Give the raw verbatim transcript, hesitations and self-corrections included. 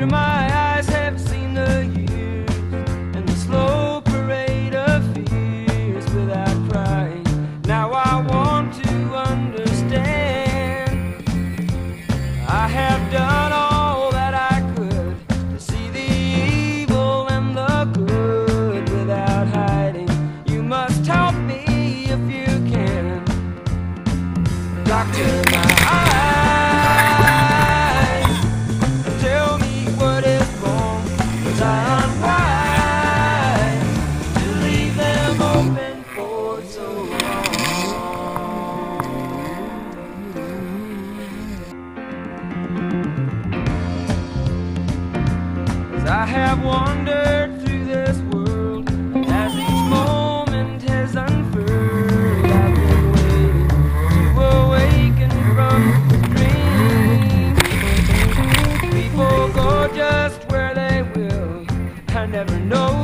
After my eyes have seen the years and the slow parade of fears without crying, now I want to understand. I have done all that I could to see the evil and the good without hiding. You must help me if you can. Doctor, my eyes, tell me what is wrong, 'cause I'm unwise to leave them open for so long. 'Cause I have wandered through this world as each moment has unfurled. I've been waiting to awaken from this dream. People go just where they will. I never know